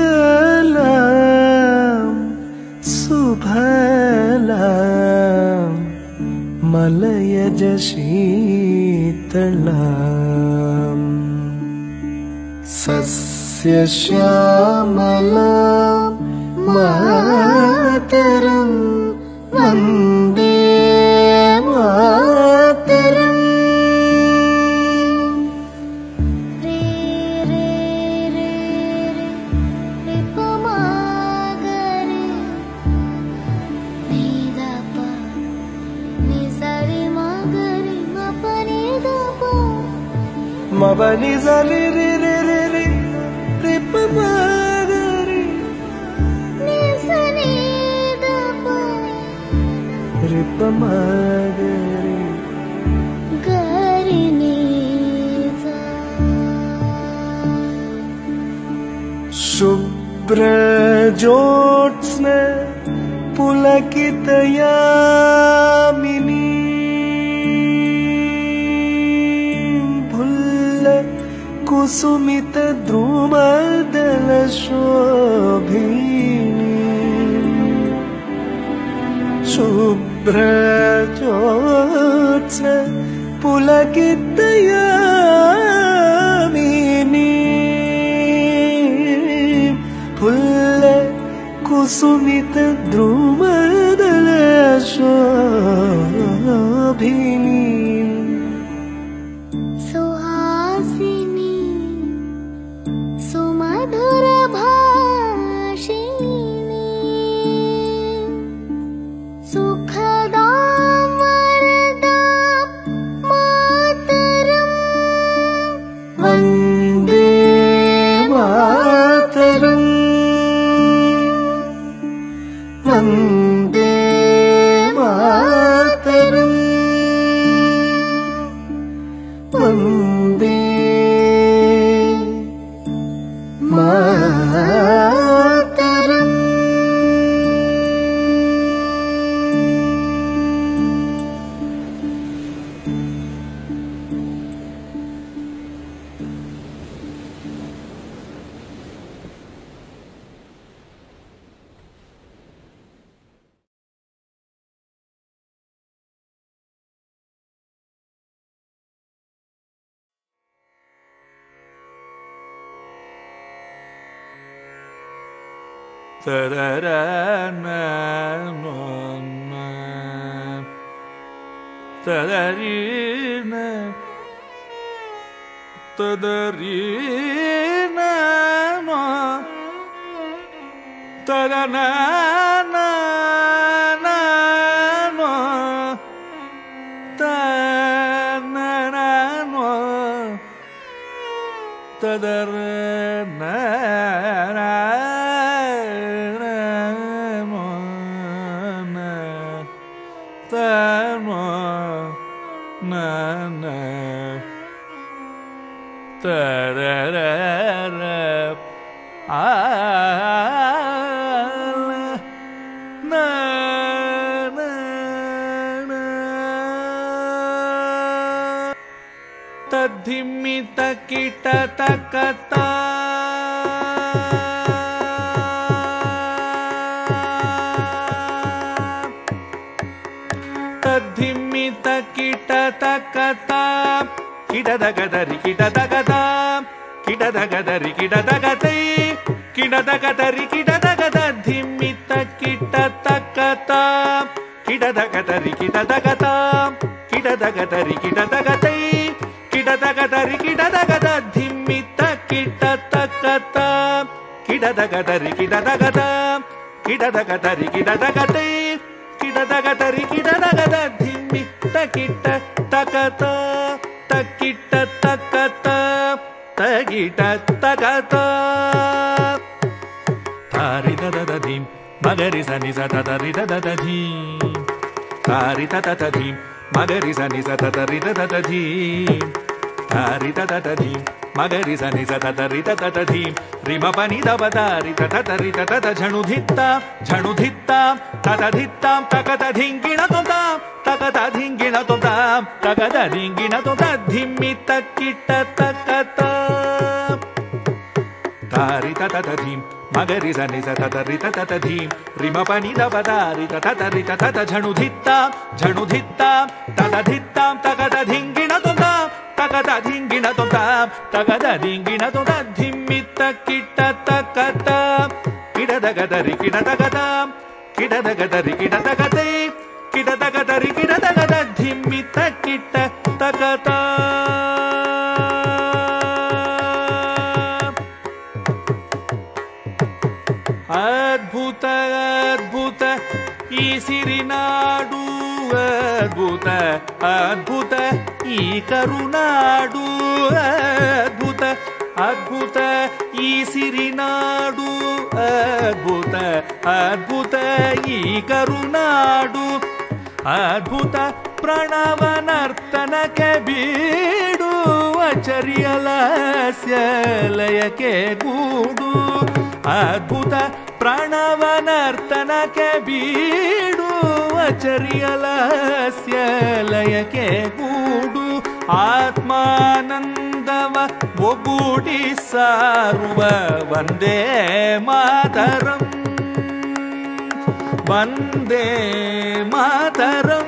सुजलां सुफलां मलयज शीतलां सस्यश्यामलां मातरं वन्दे मातरम्। मबनी ज़ली रे रे रे रे रे प म ग रे नि स नि द प रे प म ग रे ग रे नि ज। शुभ्र ज्योत्स्न पुलकित यामिनी कुसुमित द्रुमदल शोभिनी शुभ्र ज्योत्स्न पुलकित यामिनी फुल्ल कुसुमित द्रुमदल शोभिनी तद्धिमित किट तकता तद्धिमित किट तकता किट दगदरि किट दगदा किट दगदरि किट दगदै किट दगदरि किट दगद धिमित किट तकता किट दगदरि किट दगदा किट दगदरि किट दगदै किट दगदरि किट दगद धिमित किट तकता किट दगदरि किट दगद किट दगदरि किट दगदै किट दगदरि किट दगद धिमित किट तकता तकिट तकता तगिट तकता तारि ददधीं मगरि सनि सतरि ददधीं तारि ततधीं मगरि सनि सतरि ददधीं तारि ततधीं मगरि सनि सतरि ददधीं रिम पनि दबदारि ततरि तत झणुधित्ता झणुधित्ता ततधित्तां तकतधिं गिणतोतां तकतधिं गिणतोतां तकतधिं गिणतोतां धिमित किट तकता तारि ततधीं मगरि सनि सततरि ततधीं रिमपनि दपदारि ततरि तत झणुधित्तां झणुधित्तां ततधित्तां तकदधिङ्गिण तुतां तकदधिङ्गिण तुतां तकदधिङ्गिण तुतधिम्मित्त किट्ट तकत किडदगदरि किडदगदां किडदगदरि किडदगदै किडदगदरि किडदगदधिम्मित्त किट्ट तकत अद्भुत अद्भुत ई सिरिनाडु अद्भुत अद्भुत ई करुनाडु अद्भुत अद्भुत ई सिरिनाडु अद्भुत अद्भुत ई करुनाडु अद्भुत प्रणवनर्तनके बीडु अचर्यलास्य लयके गूडु अद्भुत प्रणवनर्तनके बीडु अचर्यलास्य लयके गूडु आत्मानन्दव ಒಬ್ಬೂಟಿ ಸಾರುವ ವಂದೇ ಮಾತರಂ ವಂದೇ ಮಾತರಂ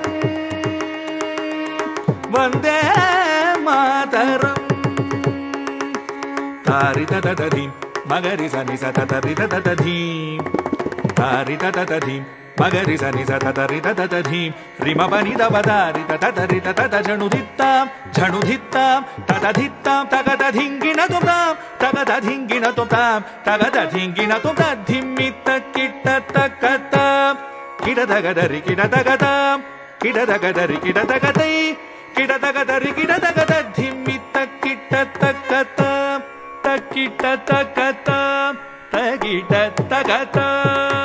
ವಂದೇ ಮಾತರಂ ತಾರಿ ತತಧೀಂ ಮಗರಿ ಸನಿ ಸತತರಿ ತತಧೀಂ ತಾರಿ ತತಧೀಂ ಮಗರಿ ಸನಿ ಸತತರಿ ತತಧೀಂ ರಿಮಪನಿ ದಪದಾರಿ ತತರಿ ತತ ಝಣುಧಿತ್ತಾಂ ಝಣುಧಿತ್ತಾಂ ತತಧಿತ್ತಾಂ ತಗದಧಿಂಗಿಣ ತುತಾಂ ತಗದಧಿಂಗಿಣ ತುತಾಂ ತಗದಧಿಂಗಿಣ ತುತಧಿಮ್ಮಿತ್ತ ಕಿಟ್ಟ ತಕತಾಂ ಕಿಡದಗದರಿ ಕಿಡದಗದಾಂ ಕಿಡದಗದರಿ ಕಿಡದಗದೈ ಕಿಡದಗದರಿ ಕಿಡದಗದಧಿಮ್ಮಿತ್ತ ಕಿಟ್ಟ ತಕತಾಂ ತಕಿಟ್ಟ ತಕತಾಂ ತಗಿಟ ತಗತಾಂ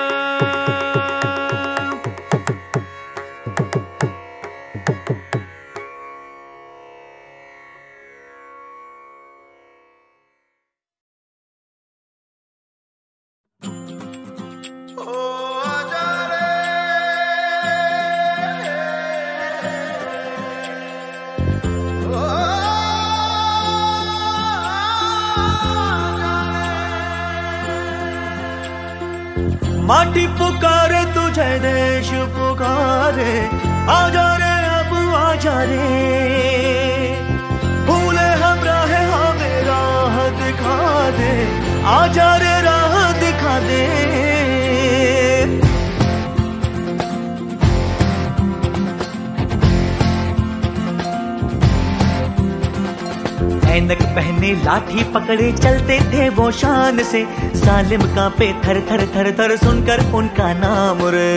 माटी पुकारे तुझे देश पुकारे आजा रे अब आजा रे भूले हम राह हमें राह दिखा दे आजा रे राह दिखा दे ऐनक पहने लाठी पकड़े चलते थे वो शान से जालिम कांपे थर थर थर थर सुनकर उनका नाम रे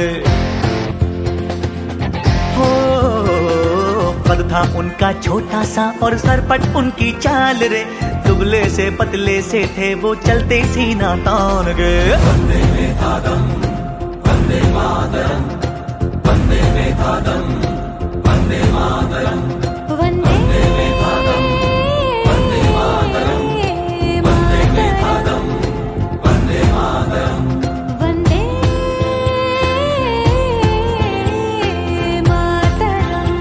हो कद था उनका छोटा सा और सरपट उनकी चाल रे दुबले से पतले से थे वो चलते सीना तान गे वंदे में था दम वंदे मातरम वंदे में था दम वंदे मातरम वंदे में था दम वंदे मातरम वंदे में था दम वंदे मातरम वंदे मातरम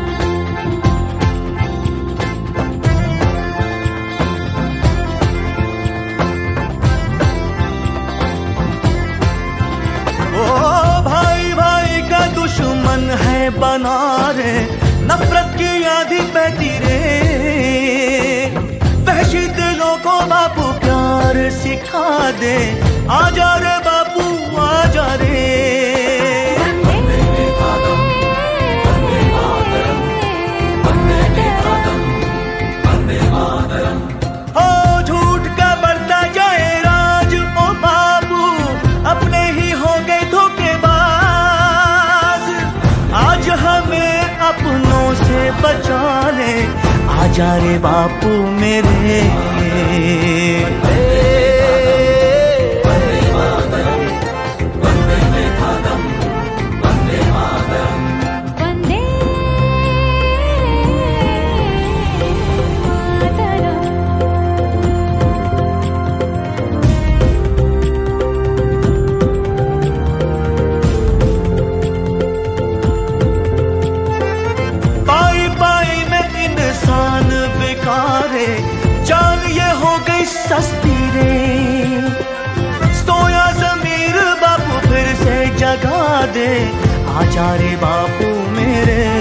ओ भाई भाई का दुश्मन है बना रे नफरत की आधी बहती रे वहशी दिलों को बापू प्यार सिखा दे आजा रे बापू आजा रे वंदे मातरम वंदे मातरम वंदे मातरम वंदे मातरम ओ झूठ का बढ़ता जाए राज ओ बाबू अपने ही हो गए धोखेबाज आज हमें अपनों से बचा ले आजा रे बापू मेरे वंदे मातरम वंदे मातरम वंदे मातरम वंदे पाई पाई में इंसान बिकारे जान ये हो गई सस्ती आचार्य बापू मेरे